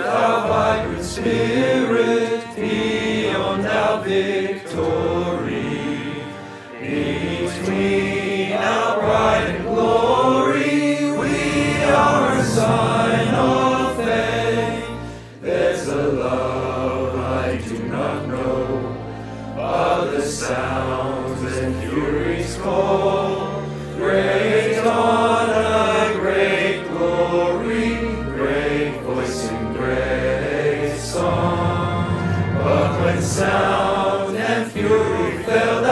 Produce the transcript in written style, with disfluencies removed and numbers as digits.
thou vibrant spirit, beyond our victory. Between our pride and glory, we are a sign of faith. There's a love I do not know, but the sounds and furies call. Great honor, great glory, great voice and great song. But when sound and fury failed